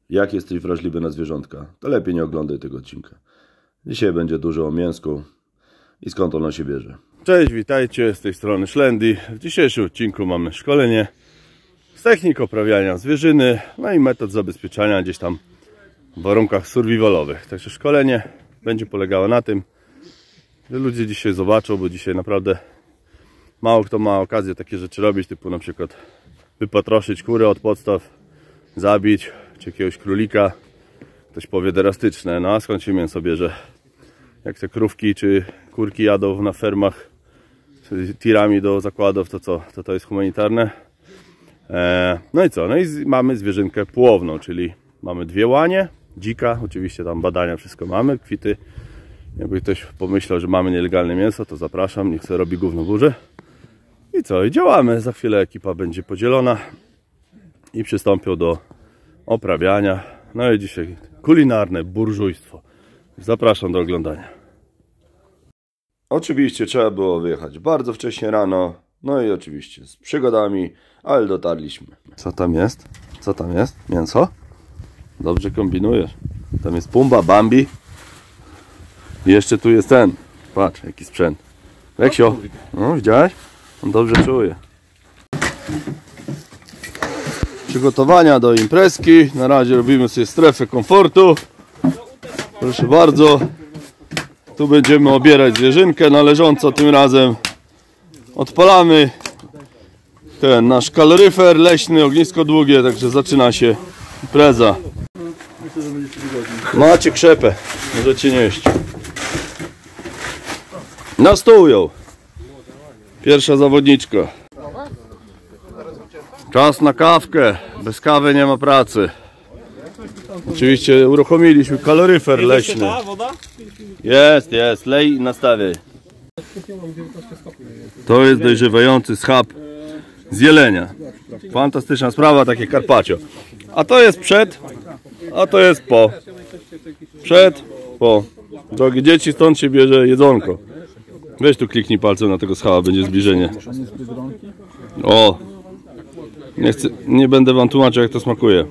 Jak jesteś wrażliwy na zwierzątka, to lepiej nie oglądaj tego odcinka. Dzisiaj będzie dużo o mięsku i skąd ono się bierze. Cześć, witajcie, z tej strony Szlendy. W dzisiejszym odcinku mamy szkolenie z technik oprawiania zwierzyny, no i metod zabezpieczania gdzieś tam w warunkach survivalowych. Także szkolenie będzie polegało na tym, że ludzie dzisiaj zobaczą, bo dzisiaj naprawdę mało kto ma okazję takie rzeczy robić, typu na przykład wypatroszyć kurę od podstaw, zabić, czy jakiegoś królika. Ktoś powie drastyczne, no a skąd się mięso bierze? Jak te krówki czy kurki jadą na fermach tirami do zakładów, to co? To jest humanitarne. No i co? No i mamy zwierzynkę połowną, czyli mamy dwie łanie, dzika, oczywiście tam badania wszystko mamy, kwity. Jakby ktoś pomyślał, że mamy nielegalne mięso, to zapraszam, niech sobie robi gówno w górze. I co? I działamy. Za chwilę ekipa będzie podzielona i przystąpią do oprawiania. No i dzisiaj kulinarne burżujstwo. Zapraszam do oglądania. Oczywiście trzeba było wyjechać bardzo wcześnie rano. No i oczywiście z przygodami, ale dotarliśmy. Co tam jest? Co tam jest? Mięso? Dobrze kombinujesz. Tam jest Pumba, Bambi. I jeszcze tu jest ten. Patrz, jaki sprzęt. Leksio, no widziałeś? On dobrze czuje. Przygotowania do imprezki. Na razie robimy sobie strefę komfortu. Proszę bardzo. Tu będziemy obierać zwierzynkę należąco tym razem. Odpalamy ten nasz kaloryfer leśny, ognisko długie, także zaczyna się impreza. Macie krzepę, możecie nieść. Na stół ją. Pierwsza zawodniczka. Czas na kawkę. Bez kawy nie ma pracy. Oczywiście uruchomiliśmy kaloryfer leśny. Jest, lej i nastawiaj. To jest dojrzewający schab z jelenia. Fantastyczna sprawa, takie carpaccio. A to jest przed, a to jest po. Przed, po. Drogie dzieci, stąd się bierze jedzonko. Weź tu kliknij palcem na tego schaba, będzie zbliżenie. O! Nie będę wam tłumaczył, jak to smakuje.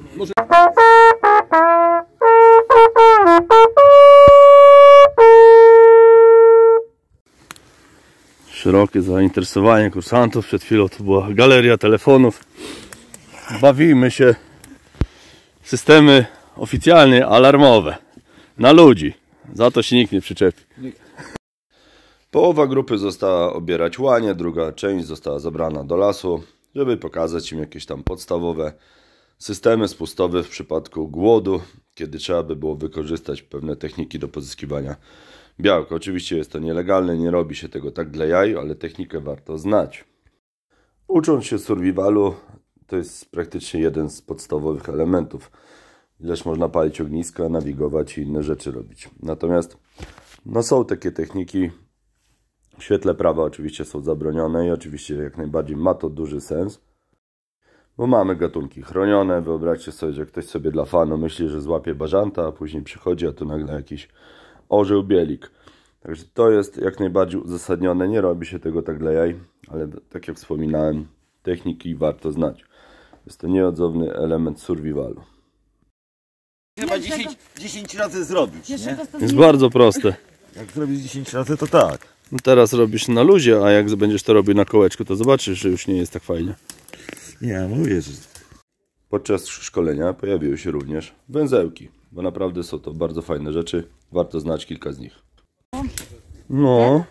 Szerokie zainteresowanie kursantów. Przed chwilą to była galeria telefonów. Bawimy się. Systemy oficjalnie alarmowe. Na ludzi. Za to się nikt nie przyczepi. Połowa grupy została obierać łanie, druga część została zabrana do lasu, żeby pokazać im jakieś tam podstawowe systemy spustowe w przypadku głodu, kiedy trzeba by było wykorzystać pewne techniki do pozyskiwania białka. Oczywiście jest to nielegalne, nie robi się tego tak dla jaj, ale technikę warto znać. Ucząc się survivalu, to jest praktycznie jeden z podstawowych elementów. Ileż można palić ogniska, nawigować i inne rzeczy robić. Natomiast no, są takie techniki, w świetle prawa oczywiście są zabronione i oczywiście jak najbardziej ma to duży sens, bo mamy gatunki chronione. Wyobraźcie sobie, że ktoś sobie dla fanu myśli, że złapie bażanta, a później przychodzi, a tu nagle jakiś orzeł bielik. Także to jest jak najbardziej uzasadnione, nie robi się tego tak dla jaj, ale tak jak wspominałem, techniki warto znać. Jest to nieodzowny element survivalu. Chyba 10 razy zrobić, nie? Jest bardzo proste. Jak zrobisz 10 razy, to tak. No teraz robisz na luzie, a jak będziesz to robił na kołeczku, to zobaczysz, że już nie jest tak fajnie. Nie, mówię, że... Podczas szkolenia pojawiły się również węzełki, bo naprawdę są to bardzo fajne rzeczy. Warto znać kilka z nich. No.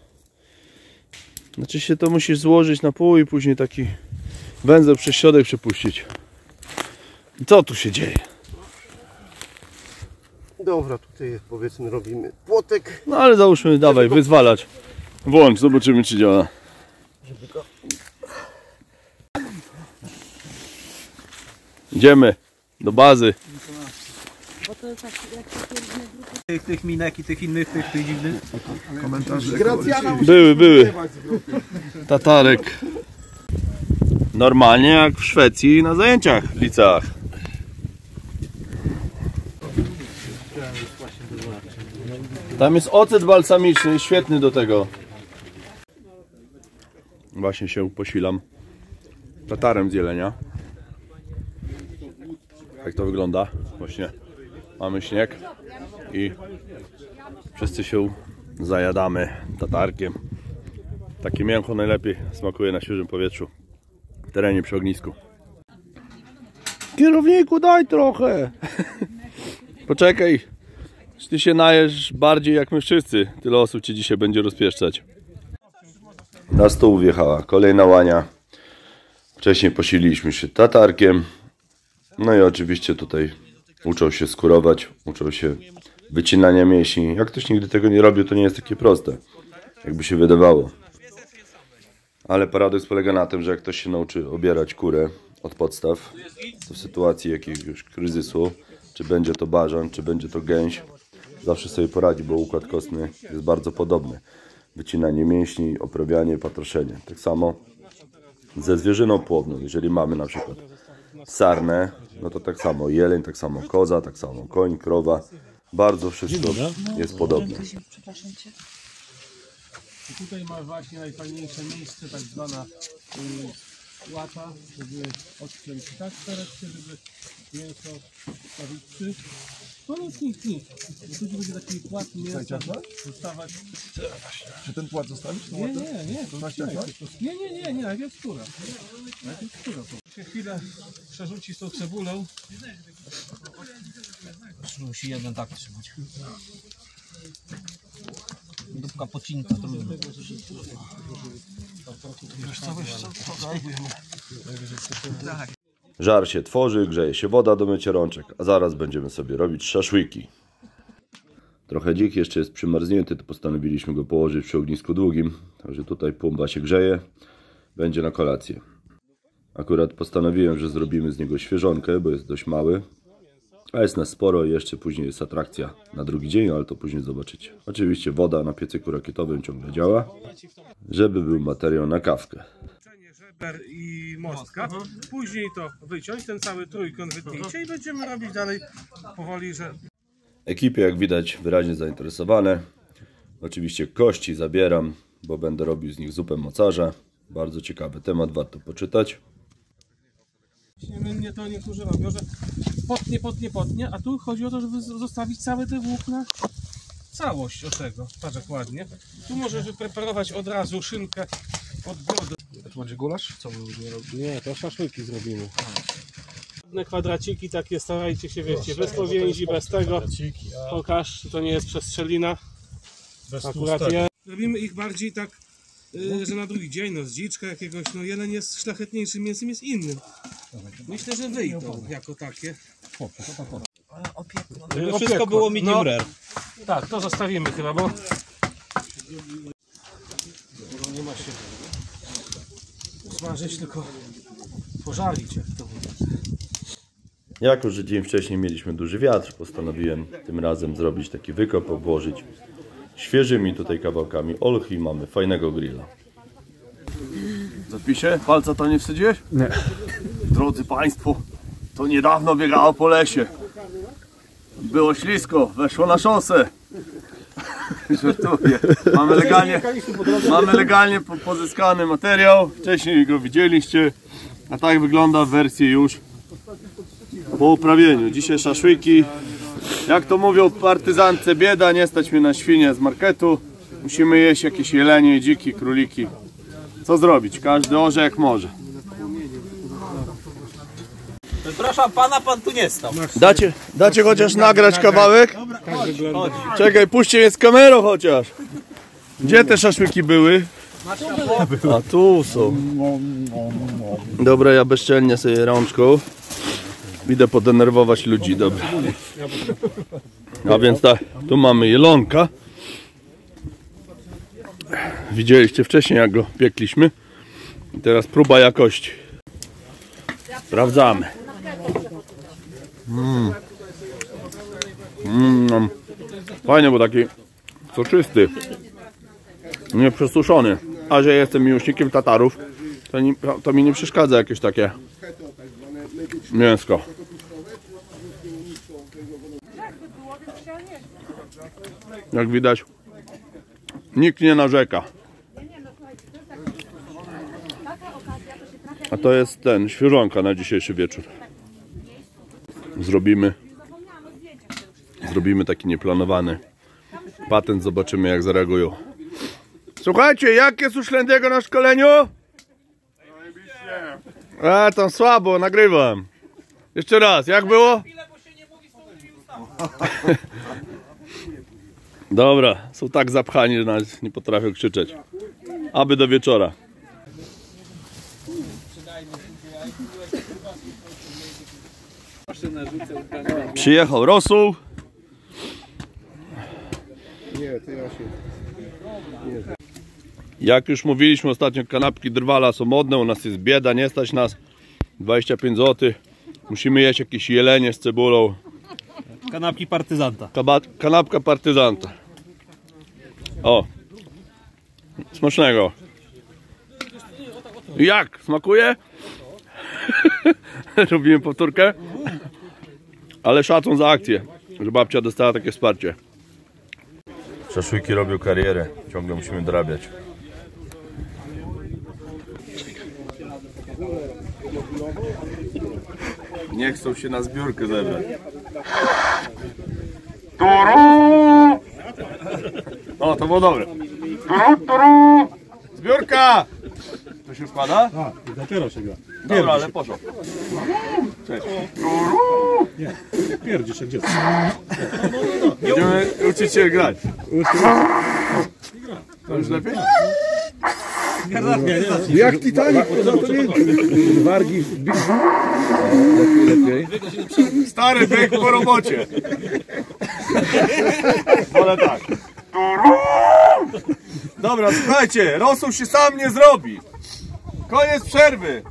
Znaczy się to musisz złożyć na pół i później taki węzeł przez środek przepuścić. I co tu się dzieje? Dobra, tutaj powiedzmy robimy płotek. No ale załóżmy, dawaj, wyzwalać. Włącz, zobaczymy czy działa. Idziemy do bazy. Tych minek i tych innych, tych dziwnych Komentarzy. Były. Tatarek. Normalnie jak w Szwecji na zajęciach w liceach. Tam jest ocet balsamiczny, świetny do tego. Właśnie się posilam tatarem z jelenia. Jak to wygląda? Właśnie mamy śnieg i wszyscy się zajadamy tatarkiem. Takie mięcho najlepiej smakuje na świeżym powietrzu, w terenie przy ognisku. Kierowniku, daj trochę! Poczekaj, ty się najesz bardziej jak my wszyscy. Tyle osób ci dzisiaj będzie rozpieszczać. Na stół wjechała kolejna łania. Wcześniej posililiśmy się tatarkiem. No i oczywiście tutaj uczą się skurować, uczą się wycinania mięśni. Jak ktoś nigdy tego nie robił, to nie jest takie proste, jakby się wydawało. Ale paradoks polega na tym, że jak ktoś się nauczy obierać kurę od podstaw, to w sytuacji jakiegoś kryzysu, czy będzie to bażan, czy będzie to gęś, zawsze sobie poradzi, bo układ kostny jest bardzo podobny. Wycinanie mięśni, oprawianie, patroszenie. Tak samo ze zwierzyną płowną. Jeżeli mamy na przykład sarnę, no to tak samo jeleń, tak samo koza, tak samo koń, krowa. Bardzo wszystko jest podobne. I tutaj masz właśnie najfajniejsze miejsce, tak zwana łata, żeby odciąć tak teraz, żeby mięso stawić. No nic. Tu będzie taki płat mięsa zostawać. Czy ten płat zostawić? Nie. Nie, najpierw skóra. Się chwilę przerzuci z tą cebulą. Musi jeden tak trzymać. Dupka pocinka, trudno. Żar się tworzy, grzeje się woda do mycia rączek, a zaraz będziemy sobie robić szaszłyki. Trochę dzik jeszcze jest przymarznięty, to postanowiliśmy go położyć przy ognisku długim. Także tutaj pumba się grzeje, będzie na kolację. Akurat postanowiłem, że zrobimy z niego świeżonkę, bo jest dość mały. A jest nas sporo i jeszcze później jest atrakcja na drugi dzień, ale to później zobaczycie. Oczywiście woda na piecyku rakietowym ciągle działa, żeby był materiał na kawkę. Żeber i mostka. Później to wyciąć, ten cały trójkąt wytnijcie i będziemy robić dalej powoli, że... Ekipy, jak widać, wyraźnie zainteresowane. Oczywiście kości zabieram, bo będę robił z nich zupę mocarza. Bardzo ciekawy temat, warto poczytać. Mnie to niektórzy robią, że potnie, a tu chodzi o to, żeby zostawić całe te włókna, całość od tego. Patrz jak ładnie. Tu możesz wypreparować od razu szynkę od brody. To będzie gulasz? Co my będziemy robić? Nie, to szaszłyki zrobimy. Jedne kwadraciki takie, starajcie się, wiecie, bez powięzi, bez tego. Pokaż, to nie jest przestrzelina. Akurat je. Robimy ich bardziej tak, że na drugi dzień, no z dziczka jakiegoś, no jeleń jest szlachetniejszym mięsem, jest innym. Myślę, że wyjdą jako takie. To wszystko było medium rare. Tak, to zostawimy chyba, bo nie ma się smażyć, tylko pożalić jak to mówi. Jako że dzień wcześniej mieliśmy duży wiatr, postanowiłem tym razem zrobić taki wykop, obłożyć świeżymi tutaj kawałkami olchy i mamy fajnego grilla. Zapisie? Palca to nie wstydziłeś? Nie. Drodzy Państwo, to niedawno biegało po lesie. Było ślisko, weszło na szosę. Żartuję. Mamy legalnie pozyskany materiał. Wcześniej go widzieliście. A tak wygląda w wersji już po uprawieniu. Dzisiaj szaszłyki. Jak to mówią partyzance, bieda, nie stać mnie na świnie z marketu. Musimy jeść jakieś jelenie, dziki, króliki. Co zrobić? Każdy orze jak może. Przepraszam pana, pan tu nie stał. Dacie chociaż nagrać kawałek? Czekaj, puśćcie mnie z kamerą chociaż. Gdzie te szaszłyki były? A tu są. Dobra, ja bezczelnie sobie rączką idę podenerwować ludzi, dobra. A więc tak, tu mamy jelonka. Widzieliście wcześniej, jak go piekliśmy. I teraz próba jakości. Sprawdzamy. Fajnie, bo taki soczysty, nie przesuszony. A że jestem miłośnikiem tatarów, to mi nie przeszkadza jakieś takie mięsko. Jak widać, nikt nie narzeka. A to jest świeżonka na dzisiejszy wieczór. Zrobimy taki nieplanowany patent, zobaczymy jak zareagują. Słuchajcie, jak jest u Szlędiego na szkoleniu? A, tam słabo, nagrywam. Jeszcze raz, jak było? Dobra, są tak zapchani, że nawet nie potrafią krzyczeć. Aby do wieczora. Przyjechał rosół. Jak już mówiliśmy ostatnio, kanapki drwala są modne, u nas jest bieda, nie stać nas. 25 zł. Musimy jeść jakieś jelenie z cebulą. Kanapki partyzanta. Kanapka partyzanta. O! Smacznego. Jak? Smakuje? Robimy powtórkę. Ale szacun za akcję, że babcia dostała takie wsparcie. Szaszłyki robią karierę. Ciągle musimy dorabiać. Nie chcą się na zbiórkę zebrać. O, to było dobre. Zbiórka! To się składa? A, dopiero się gra. Dobra, ale poszło. Cześć. Nie, pierdzisz jak dziecko. Będziemy uczyć się grać. To już lepiej? Jak Titanic, poza to nie wargi. Lepiej. Stary byk po robocie. Ale tak. Dobra, słuchajcie, rosół się sam nie zrobi. Koniec przerwy.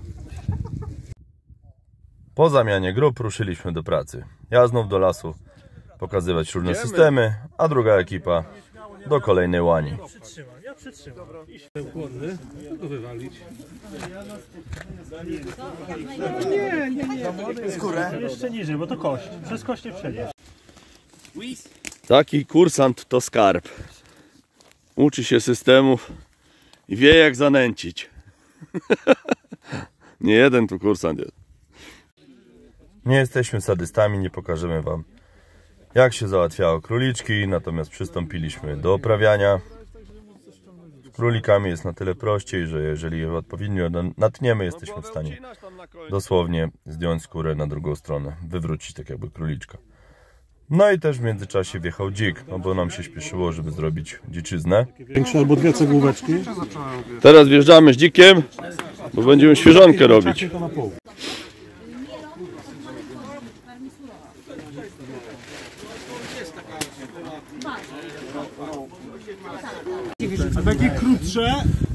Po zamianie grup ruszyliśmy do pracy. Ja znów do lasu pokazywać różne systemy, a druga ekipa do kolejnej łani. Ja przytrzymam. Głodny, go wywalić. Nie. Skórę? Jeszcze niżej, bo to kość. Przez kość nie przejdziesz. Taki kursant to skarb. Uczy się systemów i wie jak zanęcić. Nie jeden tu kursant jest. Nie jesteśmy sadystami, nie pokażemy wam jak się załatwiało króliczki, natomiast przystąpiliśmy do oprawiania. Z królikami jest na tyle prościej, że jeżeli je odpowiednio natniemy, jesteśmy w stanie dosłownie zdjąć skórę na drugą stronę, wywrócić tak jakby króliczka. No i też w międzyczasie wjechał dzik, no bo nam się śpieszyło, żeby zrobić dziczyznę. Większe albo dwie cegłóweczki. Teraz wjeżdżamy z dzikiem, bo będziemy świeżonkę robić. A takie krótsze?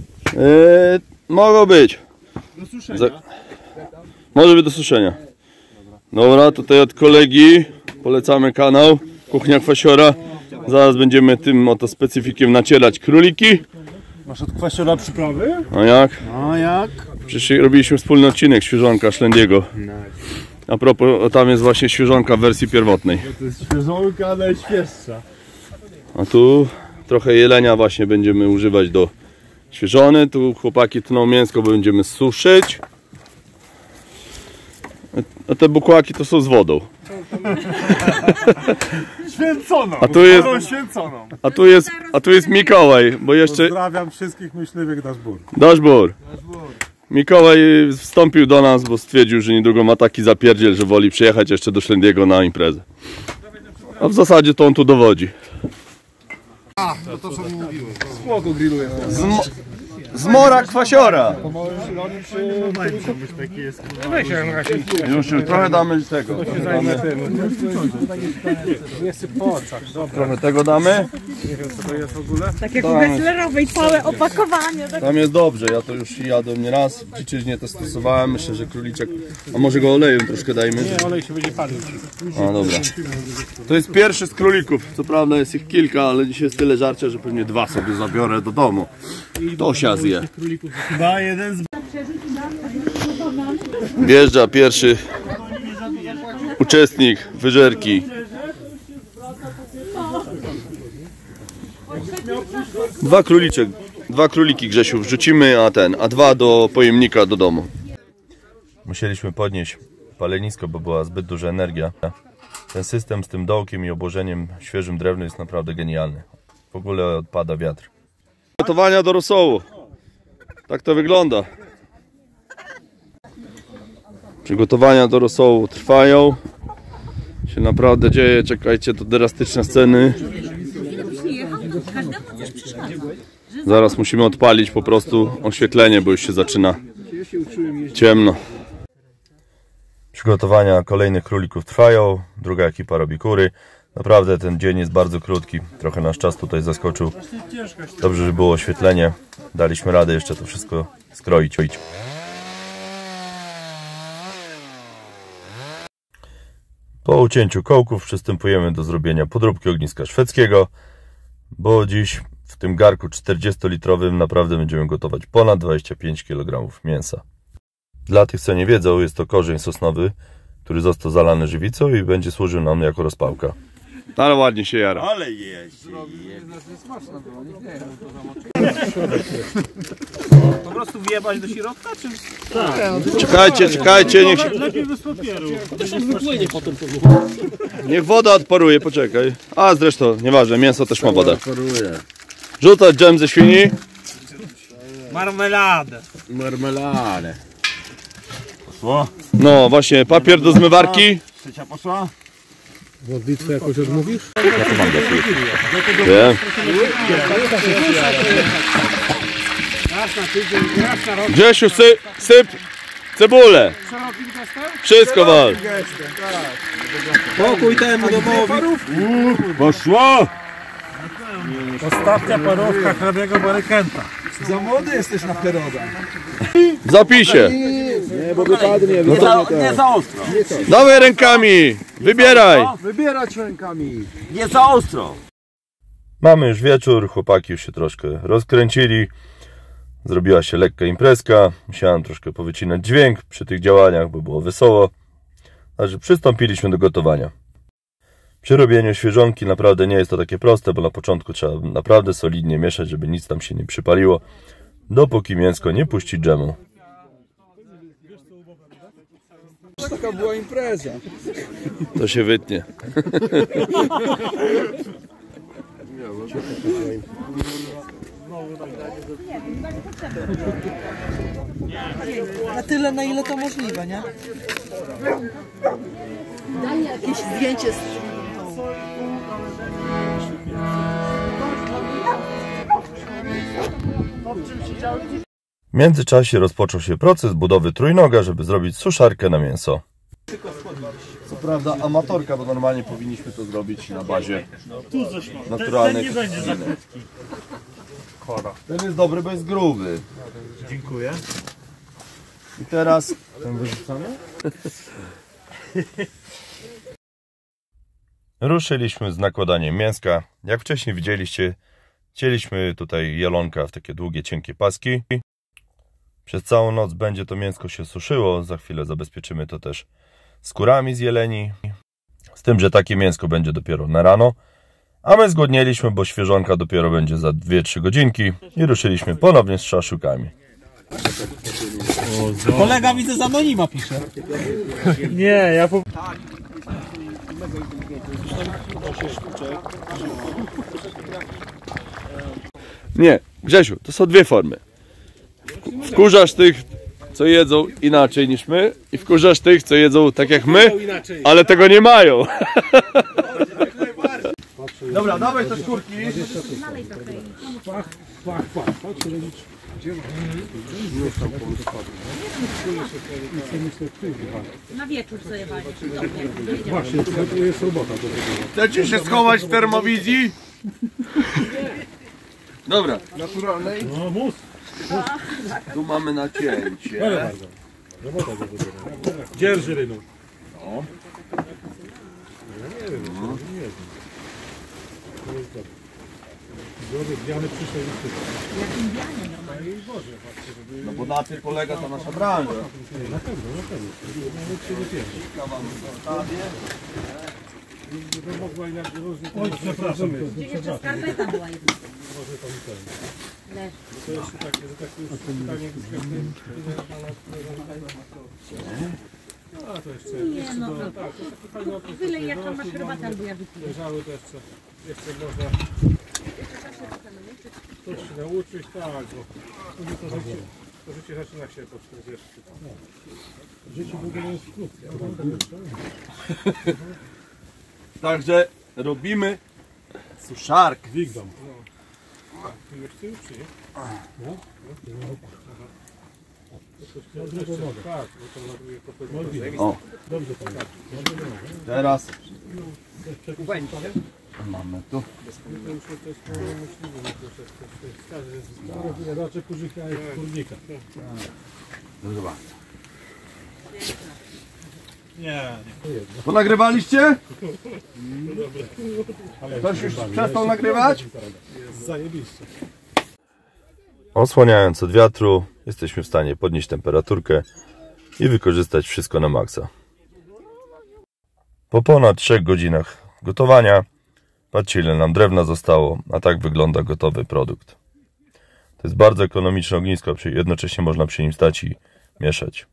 Mogą być. Do suszenia. Może być do suszenia. Dobra, tutaj od kolegi polecamy kanał Kuchnia Kwasiora. Zaraz będziemy tym oto specyfikiem nacierać króliki. Masz od kwasiora przyprawy? A jak? A jak? Przecież robiliśmy wspólny odcinek świeżonka Szlędiego. A propos, tam jest właśnie świeżonka w wersji pierwotnej. To jest świeżonka najświeższa. A tu trochę jelenia właśnie będziemy używać do świeżony. Tu chłopaki tną mięsko, bo będziemy suszyć. A te bukłaki to są z wodą. Święconą! A tu jest, Święconą! a tu jest Mikołaj, bo jeszcze... Pozdrawiam wszystkich myśliwych Daszbur. Daszbur. Mikołaj wstąpił do nas, bo stwierdził, że niedługo ma taki zapierdziel, że woli przyjechać jeszcze do Szlędiego na imprezę. A w zasadzie to on tu dowodzi. No to co mi mówiłem. Spoko grilluje. Zmora Kwasiora! Po małym zielonym przy... Już trochę damy tego. Trochę tego damy. Tak jak u Gesslerowej, całe opakowanie. Tak. Tam jest dobrze, ja to już jadłem nieraz. W dziczyźnie to stosowałem, myślę, że króliczek... A może go olejem troszkę dajmy? Nie, olej się będzie palił. A dobra. To jest pierwszy z królików. Co prawda jest ich kilka, ale dzisiaj jest tyle żarcia, że pewnie dwa sobie zabiorę do domu. Tosia zje. Chyba jeden z... Wjeżdża pierwszy uczestnik wyżerki. Dwa króliki, Grzesiu, wrzucimy, a dwa do pojemnika do domu. Musieliśmy podnieść palenisko, bo była zbyt duża energia. Ten system z tym dołkiem i obłożeniem świeżym drewnem jest naprawdę genialny. W ogóle odpada wiatr. Gotowania do rosołu. Tak to wygląda. Przygotowania do rosołu trwają. Się naprawdę dzieje. Czekajcie, to drastyczne sceny. Zaraz musimy odpalić po prostu oświetlenie, bo już się zaczyna ciemno. Przygotowania kolejnych królików trwają. Druga ekipa robi kury. Naprawdę ten dzień jest bardzo krótki. Trochę nasz czas tutaj zaskoczył. Dobrze, że było oświetlenie. Daliśmy radę jeszcze to wszystko skroić. Po ucięciu kołków przystępujemy do zrobienia podróbki ogniska szwedzkiego, bo dziś w tym garku 40-litrowym naprawdę będziemy gotować ponad 25 kg mięsa. Dla tych, co nie wiedzą, jest to korzeń sosnowy, który został zalany żywicą i będzie służył nam jako rozpałka. Ale ładnie się jara. Ale jest. Po prostu wjebać do środka, czy... Czekajcie, niech się... Lepiej bez papieru. Niech woda odparuje, poczekaj. A zresztą, nieważne, mięso też ma wodę. Rzucać dżem ze świni. Marmeladę. Poszło? No właśnie, papier do zmywarki. Trzecia poszła? Modlitwę jakoś odmówisz? Wiem. Grzesiu, syp cebulę. Wszystko wal. Pokój temu domowi. Poszło! Ostatnia parówka hrabiego Barykenta. Za młody jesteś na Heroda. W zapisie. Nie, bo wypadnie. Nie za ostro. Dawaj rękami. Wybieraj. Wybierać rękami. Nie za ostro. Mamy już wieczór, chłopaki już się troszkę rozkręcili. Zrobiła się lekka imprezka. Musiałem troszkę powycinać dźwięk przy tych działaniach, bo było wesoło. Także przystąpiliśmy do gotowania. Przy robieniu świeżonki naprawdę nie jest to takie proste, bo na początku trzeba naprawdę solidnie mieszać, żeby nic tam się nie przypaliło, dopóki mięsko nie puści dżemu. Taka była impreza. To się wytnie. Na tyle, na ile to możliwe, nie? Daj jakieś zdjęcie z... W międzyczasie rozpoczął się proces budowy trójnoga, żeby zrobić suszarkę na mięso. Co prawda amatorka, bo normalnie powinniśmy to zrobić na bazie naturalnej. Ten jest dobry, bo jest gruby. Dziękuję. I teraz... Ten wyrzucamy? Ruszyliśmy z nakładaniem mięska. Jak wcześniej widzieliście, cięliśmy tutaj jelonka w takie długie, cienkie paski. Przez całą noc będzie to mięsko się suszyło. Za chwilę zabezpieczymy to też skórami z jeleni. Z tym, że takie mięsko będzie dopiero na rano. A my zgłodnieliśmy, bo świeżonka dopiero będzie za 2-3 godzinki. I ruszyliśmy ponownie z szaszukami. Kolega widzę z anonima pisze. Nie, ja po... Nie, Grzesiu, to są dwie formy. Wkurzasz tych, co jedzą inaczej niż my, i wkurzasz tych, co jedzą tak jak my, ale tego nie mają. Dobra, dawaj te skórki. Na wieczór sobie wali. Właśnie, to jest robota. Chcecie się schować w termowizji? Dobra. Naturalnej? No mus. Tu mamy nacięcie. Dzierży rynu. No bo na tym polega ta nasza branża. Oj, przepraszam. Jeszcze skarpeta była jedna. A to jeszcze, Nie no, tak, to taki fajny okres. wylej jak tam masz herbatę, albo ja wypiję. Leżały to jeszcze można coś się nauczyć, tak, bo później to życie zaczyna się po 40. Życie w ogóle jest krótkie. Także robimy suszarkę. Wigdam. Ty już czy nie? No? Tak, bo to ładuje kopyt. O. Teraz mamy tu. Raczej kurzyka jak kurnika. Proszę bardzo. Nie. To nagrywaliście? Ktoś już przestał nagrywać? Zajebiście. Osłaniając od wiatru, jesteśmy w stanie podnieść temperaturkę i wykorzystać wszystko na maksa. Po ponad 3 godzinach gotowania, patrzcie ile nam drewna zostało, a tak wygląda gotowy produkt. To jest bardzo ekonomiczne ognisko, jednocześnie można przy nim stać i mieszać.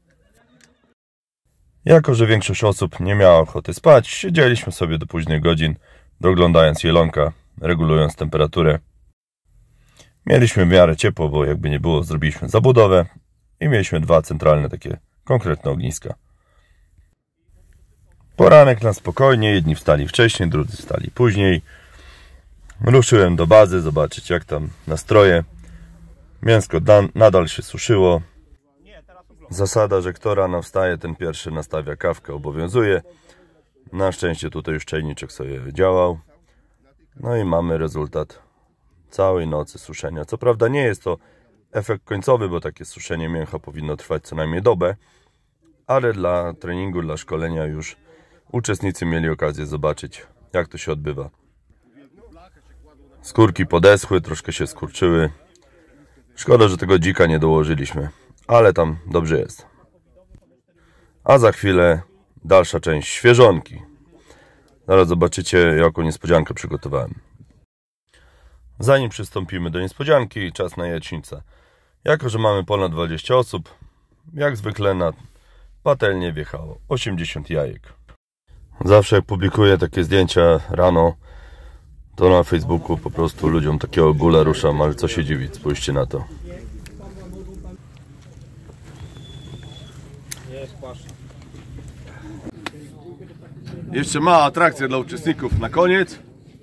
Jako że większość osób nie miała ochoty spać, siedzieliśmy sobie do późnych godzin, doglądając jelonka, regulując temperaturę. Mieliśmy w miarę ciepło, bo jakby nie było, zrobiliśmy zabudowę i mieliśmy 2 centralne takie konkretne ogniska. Poranek na spokojnie, jedni wstali wcześniej, drudzy wstali później. Ruszyłem do bazy, zobaczyć jak tam nastroje. Mięsko nadal się suszyło. Zasada, że kto rano wstaje, ten pierwszy nastawia kawkę, obowiązuje. Na szczęście tutaj już czajniczek sobie działał. No i mamy rezultat całej nocy suszenia. Co prawda nie jest to efekt końcowy, bo takie suszenie mięcha powinno trwać co najmniej dobę, ale dla treningu, dla szkolenia już uczestnicy mieli okazję zobaczyć, jak to się odbywa. Skórki podeschły, troszkę się skurczyły. Szkoda, że tego dzika nie dołożyliśmy, ale tam dobrze jest. A za chwilę dalsza część świeżonki. Zaraz zobaczycie, jaką niespodziankę przygotowałem. Zanim przystąpimy do niespodzianki, czas na jajecznicę. Jako że mamy ponad 20 osób, jak zwykle na patelnię wjechało 80 jajek. Zawsze jak publikuję takie zdjęcia rano, to na Facebooku po prostu ludziom takiego bóla ruszam, ale co się dziwić, spójrzcie na to. Jeszcze mała atrakcja dla uczestników na koniec.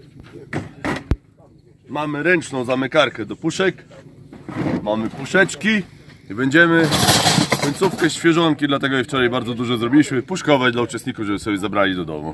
Mamy ręczną zamykarkę do puszek. Mamy puszeczki i będziemy końcówkę świeżonki, dlatego jej wczoraj bardzo dużo zrobiliśmy, puszkować dla uczestników, żeby sobie zabrali do domu.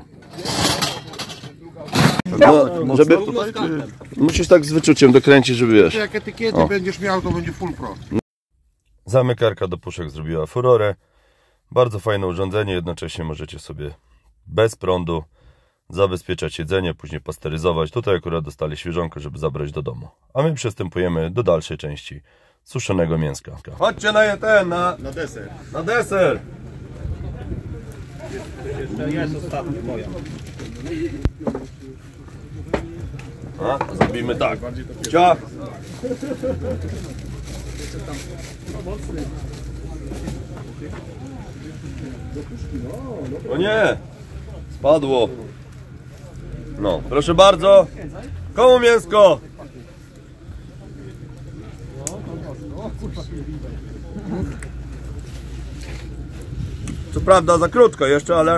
No, żeby, musisz tak z wyczuciem dokręcić, żeby wiesz. Jak etykietę będziesz miał, to będzie full pro. Zamykarka do puszek zrobiła furorę. Bardzo fajne urządzenie, jednocześnie możecie sobie bez prądu zabezpieczać jedzenie, później pasteryzować. Tutaj akurat dostali świeżonkę, żeby zabrać do domu. A my przystępujemy do dalszej części suszonego mięska. Chodźcie na deser. Na deser! To jest ostatni moja. A, zrobimy tak. Ciach! O nie! Spadło. No, proszę bardzo. Komu mięsko? Co prawda za krótko jeszcze, ale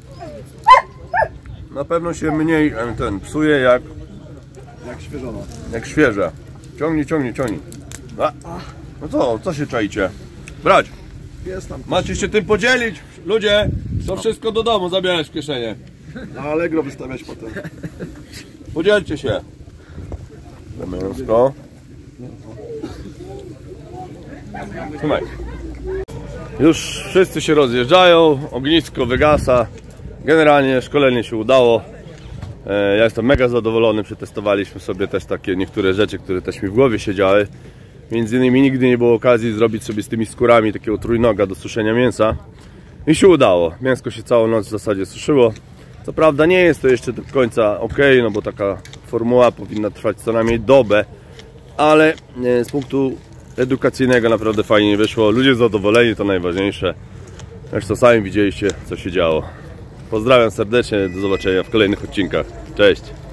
na pewno się mniej psuje jak świeżona. Jak świeże. Ciągnij, ciągnij, ciągnij. A, no co się czaicie? Brać. Jest tam. Macie się tym podzielić. Ludzie, to wszystko do domu zabierać w kieszenie. Na Allegro wystawiać potem. Podzielcie się. Mięsko. Trzymaj. Już wszyscy się rozjeżdżają, ognisko wygasa. Generalnie szkolenie się udało. Ja jestem mega zadowolony, przetestowaliśmy sobie też takie niektóre rzeczy, które też mi w głowie siedziały. Między innymi nigdy nie było okazji zrobić sobie z tymi skórami takiego trójnoga do suszenia mięsa. I się udało. Mięsko się całą noc w zasadzie suszyło. Co prawda nie jest to jeszcze do końca ok, no bo taka formuła powinna trwać co najmniej dobę. Ale z punktu edukacyjnego naprawdę fajnie wyszło. Ludzie zadowoleni, to najważniejsze. Zresztą sami widzieliście, co się działo. Pozdrawiam serdecznie, do zobaczenia w kolejnych odcinkach. Cześć!